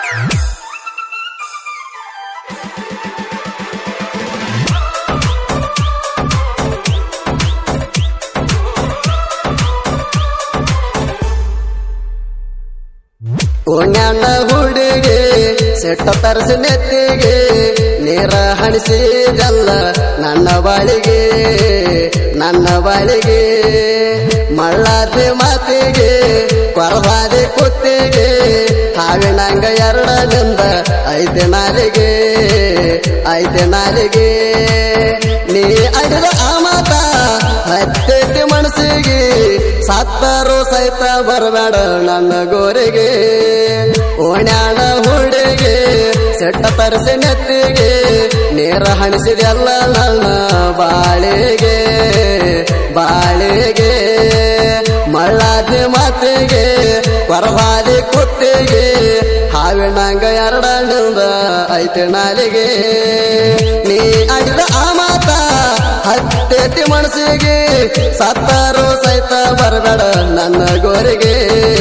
ಓಣ್ಯಾಣ ಹುಡುಗಿ ಸೆಟ್ಟ ತರಿಸಿ ನೆತ್ತಿಗೆ ನೀರ ಹಣಿಸಿದಲ್ಲ ನನ್ನ ಬಾಳಿಗೆ ಮಳ್ಳಾದಿ ಮಾತಿಗೆ ಕೊರವಾದಿ ಕುತ್ತಿಗೆ ಹಾವಿನಂಗ ಎರಡನಿಂದ ಐತೆ ನಾಲಿಗೆ ನೀ ಅಡಿದ ಆ ಮಾತ ಹತ್ತೈತಿ ಮನಸ್ಸಿಗೆ ಸತ್ತರು ಸಹಿತ ಬರಬೇಡ ನನ್ನ ಗೋರಿಗೆ ಓಣ್ಯಾಣ ಹುಡುಗಿ ಸೆಟ್ಟ ತರಿಸಿ ನೆತ್ತಿಗೆ ನೀರ ಹಣಿಸಿದೆಲ್ಲ ನನ್ನ ಬಾಳಿಗೆ ಮಳ್ಳಾದಿ ಮಾತಿಗೆ ಕೊರವಾದಿ ಕುತ್ತಿಗೆ ಹಾವಿನಂಗ ಎರಡನಿಂದ ಐತೆ ನಾಲಿಗೆ ನೀ ಆಡಿದ ಆ ಮಾತ ಹತ್ತೈತಿ ಮನಸ್ಸಿಗೆ ಸತ್ತರು ಸಹಿತ ಬರಬೇಡ ನನ್ನ ಗೋರಿಗೆ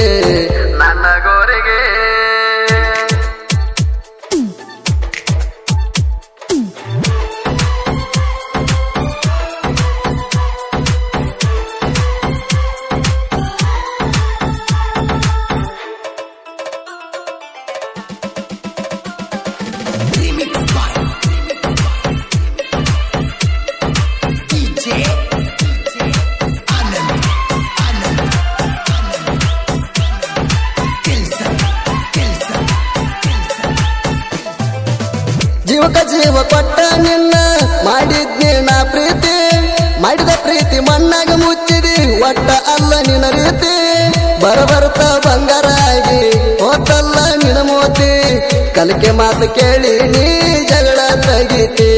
ಜೀವ ಕೊಟ್ಟ ನಿನ್ನ ಮಾಡಿದ್ನಿ ನಾ ಪ್ರೀತಿ ಮಾಡಿದ ಪ್ರೀತಿ ಮಣ್ಣಾಗ ಮುಚ್ಚಿದಿ ಒಟ್ಟ ಅಲ್ಲ ನಿನ್ನ ರೀತಿ ಬರಬರ್ತ ಬಂಗಾರಾಗಿ ಹೋತಲ್ಲ ನಿನ್ನ ಮೋತಿ ಕಲಿಕೆ ಮಾತು ಕೇಳಿ ನೀ ಜಗಳ ತೆಗಿತಿ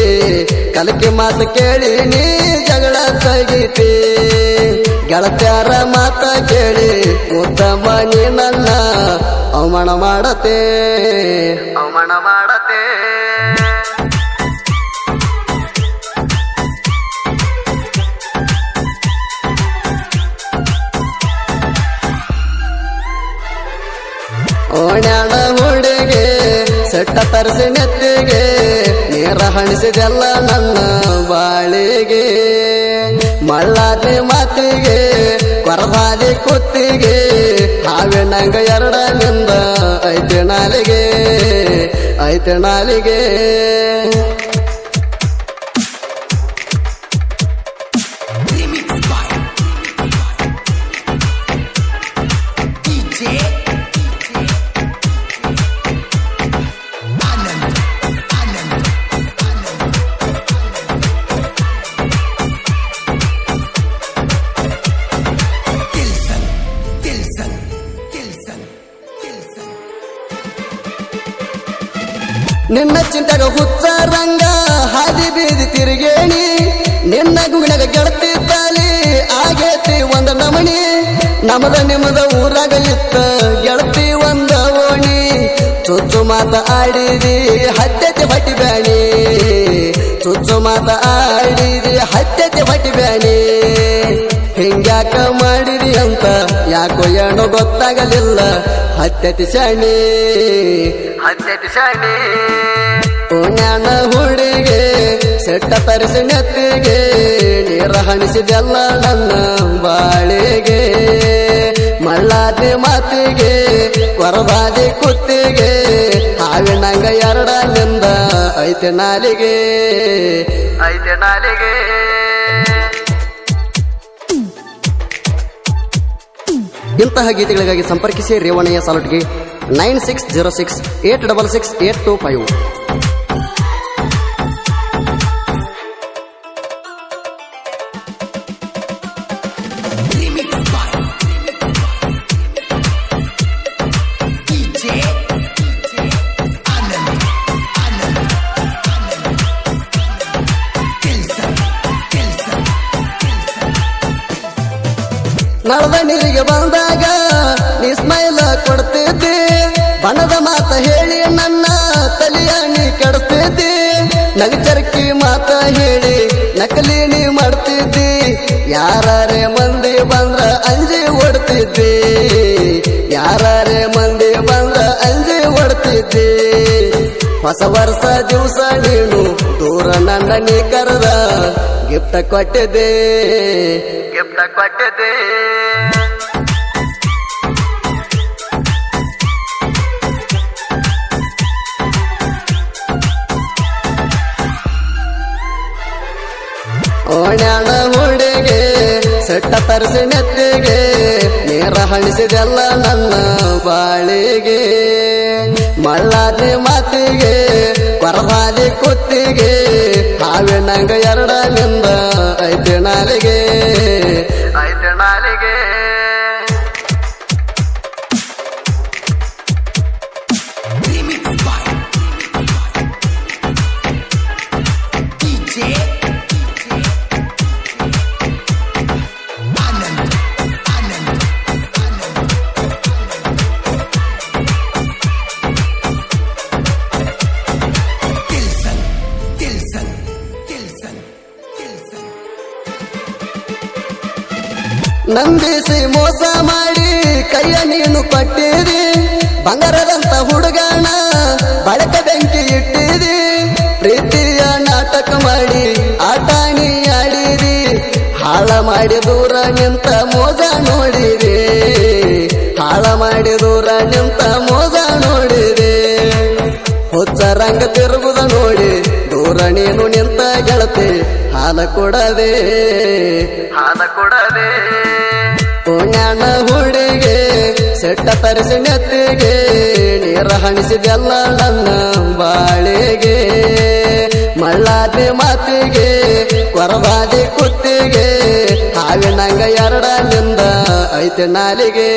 ಗೆಳತ್ಯಾರ ಮಾತ ಕೇಳಿ ಉತ್ತಮ ನೀ ನನ್ನ ಅವಮಾನ ಮಾಡತೆ ಓಣ್ಯಾಣ ಹುಡುಗಿ ಸೆಟ್ಟ ತರಿಸಿ ನೆತ್ತಿಗೆ ನೀರ ಹಣಿಸಿದೆಲ್ಲ ನನ್ನ ಬಾಳಿಗೆ ಮಳ್ಳಾದಿ ಮಾತಿಗೆ ಕೊರವಾದಿ ಕುತ್ತಿಗೆ ಹಾವಿನಂಗ ಎರಡನಿಂದ ಐತೆ ನಾಲಿಗೆ ನಿನ್ನ ಚಿಂತಾಗ ಹುಚ್ಚ ರಂಗ ಹಾದಿ ಬೀದಿ ತಿರುಗೇಣಿ ನಿನ್ನ ಗುಣಗ ಗೆಳತಿ ತಾಲಿ ಆಗೇತಿ ಒಂದ ನಮಣಿ ನಮದ ನಿಮದ ಊರಾಗ ಇತ್ತ ಗೆಳತಿ ಒಂದ ಓಣಿ ಚುಚ್ಚು ಮಾತ ಆಡಿದಿ ಹತ್ಯತೆ ಹೊಟ್ಟಿ ಬ್ಯಾಣಿ ಹಿಂಗ್ಯಾಕ ಮಾಡಿದಿ ಅಂತ ಯಾಕೋ ಏನೋ ಗೊತ್ತಾಗಲಿಲ್ಲ ಹತ್ಯತಿ ಶಾಣಿ ಓಣ್ಯಾಣ ಹುಡುಗಿ ಸೆಟ್ಟ ತರಿಸಿ ನೆತ್ತಿಗೆ ನೀರ ಹಣಿಸಿದೆಲ್ಲ ನನ್ನ ಬಾಳಿಗೆ ಮಳ್ಳಾದಿ ಮಾತಿಗೆ ಕೊರವಾದಿ ಕುತ್ತಿಗೆ ಹಾವಿನಂಗ ಎರಡನಿಂದ ಐತೆ ನಾಲಿಗೆ ಇಂತಹ ಗೀತೆಗಳಿಗಾಗಿ ಸಂಪರ್ಕಿಸಿ ರೇವಣಯ್ಯ ಸಾಲುಟ್ಗೆ 9606866825. ನಳದ ನೀರಿಗೆ ಬಂದಾಗ ನೀ ಸ್ಮೈಲ ಕೊಡ್ತಿದ್ದಿ ಬಣದ ಮಾತ ಹೇಳಿ ನನ್ನ ತಲೆಯ ನೀ ಕೆಡಿಸ್ತಿದ್ದಿ ನಗಚರ್ಕಿ ಮಾತ ಹೇಳಿ ನಕಲಿ ನೀ ಮಾಡ್ತಿದ್ದಿ ಯಾರೇ ಮಂದಿ ಬಂದ್ರ ಅಂಜಿ ಓಡ್ತಿದ್ದಿ ಹೊಸ ವರ್ಷ ದಿವಸ ನೀನು ದೂರ ನನ್ನ ನೀ ಕರೆದ ಗಿಫ್ಟ್ ಕೊಟ್ಟಿದ್ದೆ ಓಣ್ಯಾಣ ಹುಡುಗೆ ಸೆಟ್ಟ ತರಿಸಿ ನೆತ್ತಿಗೆ ನೀರ ಹಣಿಸಿದೆಲ್ಲ ನನ್ನ ಬಾಳಿಗೆ ಮಳ್ಳಾದಿ ಮಾತಿಗೆ ಕೊರವಾದಿ ಕುತ್ತಿಗೆ ಹಾವಿನಂಗ ಎರಡನಿಂದ ಐತೆ ನಾಲಿಗೆ ನಂಬಿಸಿ ಮೋಸ ಮಾಡಿ ಕೈಯ ನೀನು ಕೊಟ್ಟಿದಿ ಬಂಗಾರದಂತ ಹುಡುಗನ ಬಳಕ ಬೆಂಕಿ ಇಟ್ಟಿದಿ ಪ್ರೀತಿಯ ನಾಟಕ ಮಾಡಿ ಆಟ ನೀ ಆಡಿದಿ ಹಾಳ ಮಾಡಿ ದೂರ ನಿಂತ ಮೋಸ ನೋಡಿದೆ ಹಾಳ ಮಾಡಿ ದೂರ ನಿಂತ ಮೋಸ ನೋಡಿದೆ ಹುಚ್ಚ ರಂಗ ತಿರುಗುದ ನೋಡಿ ದೂರ ನೀನು ನಿಂತ ಗೆಳತಿ ಹಾಲ ಕೊಡದೆ ಓಣ್ಯಾಣ ಹುಡುಗೆ ಸೆಟ್ಟ ತರಿಸಿ ನೆತ್ತಿಗೆ ನೀರ ಹಣಿಸಿದೆಲ್ಲ ನನ್ನ ಬಾಳಿಗೆ ಮಳ್ಳಾದಿ ಮಾತಿಗೆ ಕೊರವಾದಿ ಕುತ್ತಿಗೆ ಹಾವಿನಂಗ ಎರಡನಿಂದ ಐತೆ ನಾಲಿಗೆ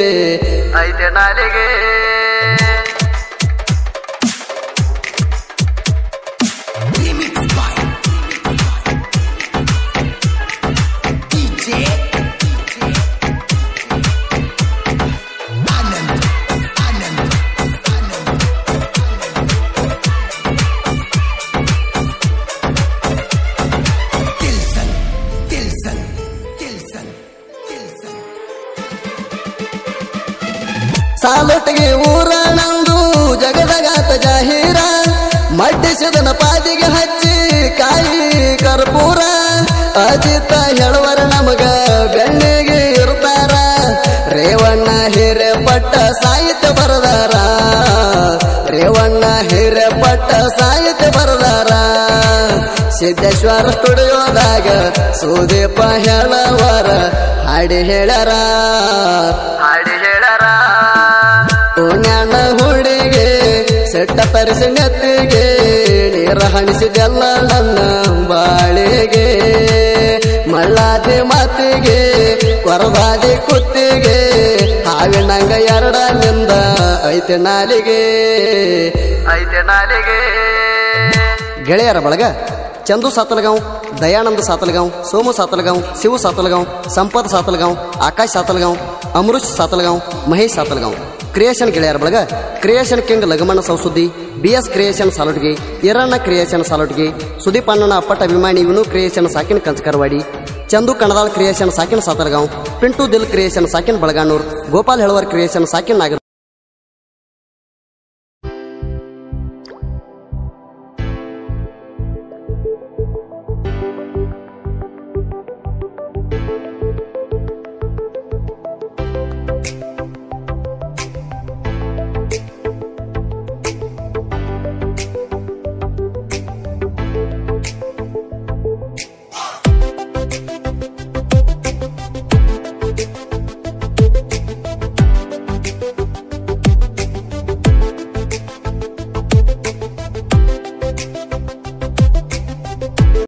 ಸಾಲೊಟ್ಟಿಗೆ ಊರ ನಂದು ಜಗದಗಾತ ಜಾಹೀರ ಮಡ್ಡಿಸಿದನ ಪಾದಿಗೆ ಹಚ್ಚಿ ಕಾಯಿ ಕರ್ಪೂರ ಅಜಿತ ಹೇಳುವರ ನಮಗ ಬೆಣ್ಣಿಗೆ ಇರ್ತಾರ ರೇವಣ್ಣ ಹಿರೇಪಟ್ಟ ಸಾಹಿತ್ಯ ಬರದಾರ ರೇವಣ್ಣ ಹಿರೇಪಟ್ಟ ಸಾಹಿತ್ಯ ಬರದಾರ ಸಿದ್ದೇಶ್ವರ ಸ್ಟುಡಿಯೋದಾಗ ಸುದೀಪ ಹೇಳವರ ಹಾಡಿ ಹೇಳ್ಯಾರ ಓಣ್ಯಾಣ ಹುಡುಗೆ ಸೆಟ್ಟ ತರಿಸಿ ನೆತ್ತಿಗೆ ನೀರ ಹಣಿಸಿದೆಲ್ಲ ನನ್ನ ಬಾಳಿಗೆ ಮಳ್ಳಾದಿ ಮಾತಿಗೆ ಕೊರವಾದಿ ಕುತ್ತಿಗೆ ಹಾವಿನಂಗ ಎರಡನಿಂದ ಐತೆ ನಾಲಿಗೆ ಗೆಳೆಯರ ಬಳಗ ಚಂದು ಸಾತಲಗಾಂವ್, ದಯಾನಂದ ಸಾತಲಗಾಂವ್, ಸೋಮು ಸಾತಲಗಾಂವ್, ಶಿವು ಸಾತಲಗಾಂವ್, ಸಂಪತ್ ಸಾತಲಗಾಂವ್, ಆಕಾಶ್ ಸಾತಲಗಾಂವ್, ಅಮೃಷ್ ಸಾತಲಗಾಂವ್, ಮಹೇಶ್ ಸಾತಲಗಾಂವ್. ಕ್ರಿಯೇಷನ್ ಗೆಳೆಯರ ಬಳಗ ಕ್ರಿಯೇಷನ್ ಕಿಂಗ್ ಲಗಮಣ್ಣ ಸೌಸುದ್ದಿ, BS creation Salotgi, Iranna creation Salotgi, Sudeep ಅಣ್ಣನ ಅಪ್ಪಟ ಅಭಿಮಾನಿ ವಿನು ಕ್ರಿಯೇಷನ್ ಸಾಕಿನ ಕಂಚಕರವಾಡಿ, ಚಂದು ಕಣದಾಳ್ ಕ್ರಿಯೇಷನ್ ಸಾಕಿನ ಸಾತಲಗಾಂವ್, ಪಿಂಟು ದಿಲ್ ಕ್ರಿಯೇಷನ್ ಸಾಕಿನ ಬಳಗಾನೂರ್, ಗೋಪಾಲ್ ಹೆಳವರ್ ಕ್ರಿಯೇಷನ್ ಸಾಕಿನ ನಾಗರ